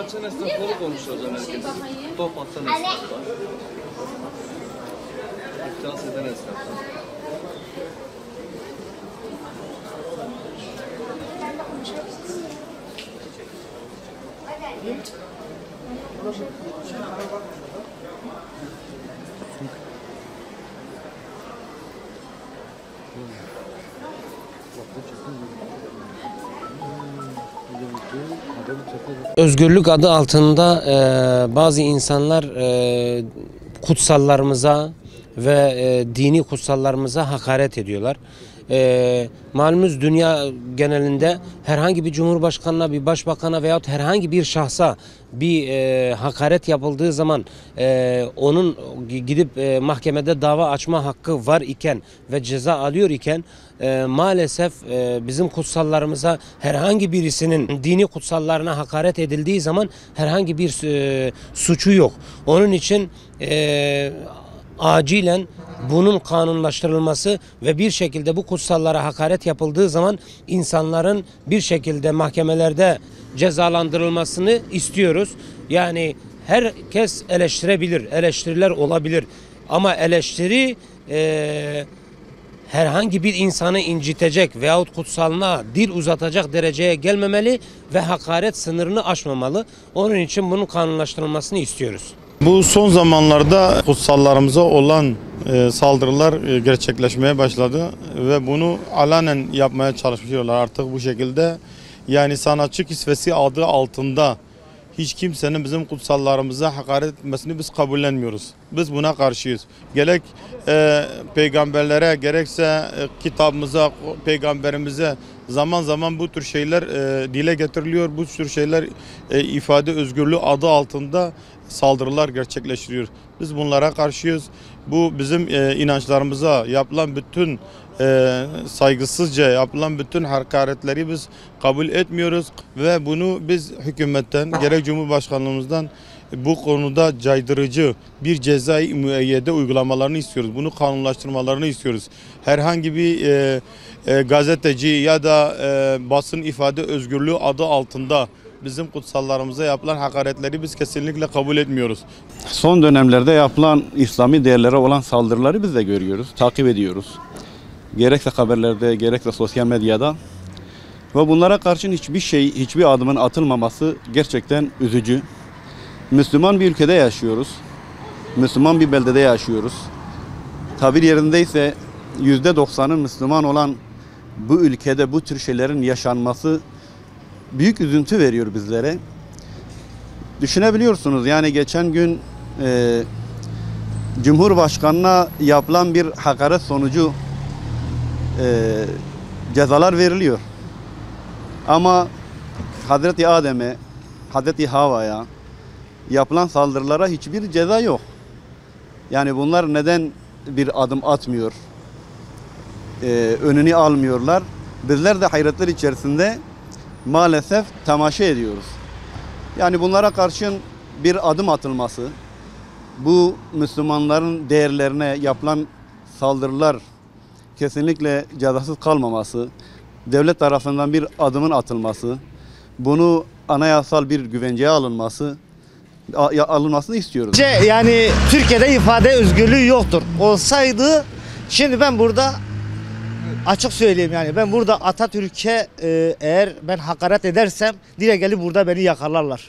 açan esnafları konuşuyoruz herkes. Top atan esnaflar. İflas eden esnaflar. Özgürlük adı altında bazı insanlar kutsallarımıza ve dini kutsallarımıza hakaret ediyorlar. Malumunuz dünya genelinde herhangi bir cumhurbaşkanına, bir başbakana veyahut herhangi bir şahsa bir hakaret yapıldığı zaman onun gidip mahkemede dava açma hakkı var iken ve ceza alıyor iken maalesef bizim kutsallarımıza herhangi birisinin dini kutsallarına hakaret edildiği zaman herhangi bir suçu yok. Onun için acilen bunun kanunlaştırılması ve bir şekilde bu kutsallara hakaret yapıldığı zaman insanların bir şekilde mahkemelerde cezalandırılmasını istiyoruz. Yani herkes eleştirebilir, eleştiriler olabilir ama eleştiri herhangi bir insanı incitecek veyahut kutsalına dil uzatacak dereceye gelmemeli ve hakaret sınırını aşmamalı. Onun için bunun kanunlaştırılmasını istiyoruz. Bu son zamanlarda kutsallarımıza olan saldırılar gerçekleşmeye başladı ve bunu alanen yapmaya çalışıyorlar artık bu şekilde. Yani sanatçı kisvesi adı altında hiç kimsenin bizim kutsallarımıza hakaret etmesini biz kabullenmiyoruz. Biz buna karşıyız. Gerek peygamberlere gerekse kitabımıza, peygamberimize zaman zaman bu tür şeyler dile getiriliyor. Bu tür şeyler ifade özgürlüğü adı altında saldırılar gerçekleştiriyor. Biz bunlara karşıyız. Bu bizim inançlarımıza yapılan bütün saygısızca yapılan bütün hakaretleri biz kabul etmiyoruz ve bunu biz hükümetten gerek Cumhurbaşkanlığımızdan bu konuda caydırıcı bir cezai müeyyide uygulamalarını istiyoruz. Bunu kanunlaştırmalarını istiyoruz. Herhangi bir gazeteci ya da basın ifade özgürlüğü adı altında bizim kutsallarımıza yapılan hakaretleri biz kesinlikle kabul etmiyoruz. Son dönemlerde yapılan İslami değerlere olan saldırıları biz de görüyoruz, takip ediyoruz. Gerekse haberlerde, gerekse sosyal medyada. Ve bunlara karşın hiçbir adımın atılmaması gerçekten üzücü. Müslüman bir ülkede yaşıyoruz. Müslüman bir beldede yaşıyoruz. Tabir yerindeyse %90'ın Müslüman olan bu ülkede bu tür şeylerin yaşanması büyük üzüntü veriyor bizlere. Düşünebiliyorsunuz yani geçen gün Cumhurbaşkanı'na yapılan bir hakaret sonucu cezalar veriliyor. Ama Hazreti Adem'e, Hazreti Havva'ya yapılan saldırılara hiçbir ceza yok. Yani bunlar neden bir adım atmıyor? Önünü almıyorlar. Bizler de hayretler içerisinde maalesef temaşa ediyoruz. Yani bunlara karşın bir adım atılması, bu Müslümanların değerlerine yapılan saldırılar kesinlikle cezasız kalmaması, devlet tarafından bir adımın atılması, bunu anayasal bir güvenceye alınmasını istiyoruz. Yani Türkiye'de ifade özgürlüğü yoktur. Olsaydı şimdi ben burada açık söyleyeyim yani ben burada Atatürk'e eğer ben hakaret edersem direkt gelip burada beni yakarlarlar.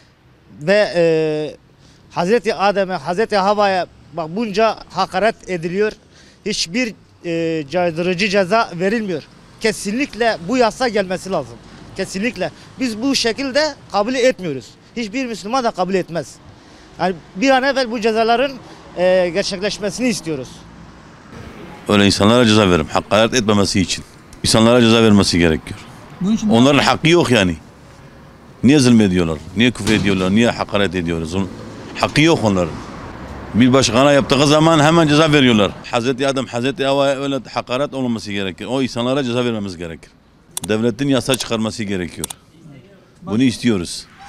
Ve Hazreti Adem'e, Hazreti Havva'ya bak bunca hakaret ediliyor. Hiçbir caydırıcı ceza verilmiyor. Kesinlikle bu yasa gelmesi lazım. Kesinlikle. Biz bu şekilde kabul etmiyoruz. Hiçbir Müslüman da kabul etmez. Yani bir an evvel bu cezaların gerçekleşmesini istiyoruz. Öyle insanlara ceza verim. Hakaret etmemesi için. İnsanlara ceza vermesi gerekiyor. Onların hakkı yok yani. Niye zulmediyorlar? Niye küfür ediyorlar? Niye hakaret ediyorlar? Hakkı yok onların. Bir başkana yaptığı zaman hemen ceza veriyorlar. Hazreti Adem, Hazreti Havva'ya öyle hakaret olmaması gerekir. O insanlara ceza vermemiz gerekir. Devletin yasa çıkarması gerekiyor. Bunu istiyoruz.